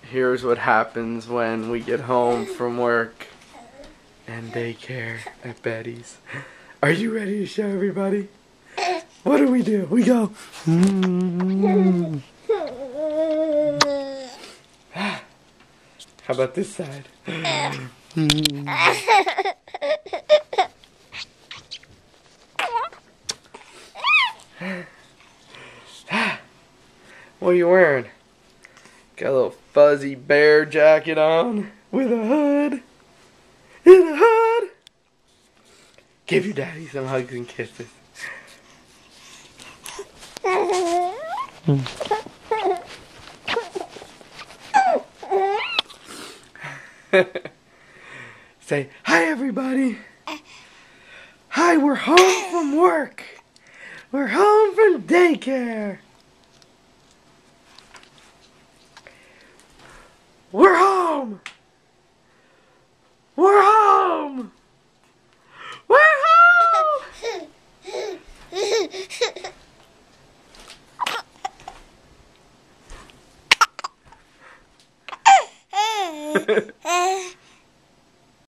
Here's what happens when we get home from work and daycare at Betty's. Are you ready to show everybody? What do? We go. How about this side? What are you wearing? Got a little fuzzy bear jacket on with a hood. In a hood. Give your daddy some hugs and kisses. Say, hi everybody. Hi, we're home from work. We're home from daycare. We're home. We're home. We're home.